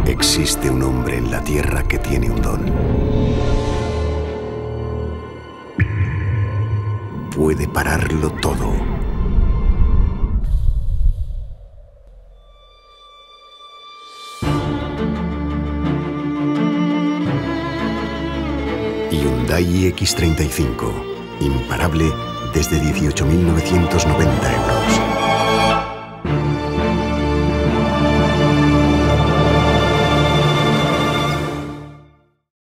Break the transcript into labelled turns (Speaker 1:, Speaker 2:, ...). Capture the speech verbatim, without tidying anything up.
Speaker 1: Existe un hombre en la Tierra que tiene un don. Puede pararlo todo. Hyundai iX treinta y cinco. Imparable desde dieciocho mil novecientos noventa euros.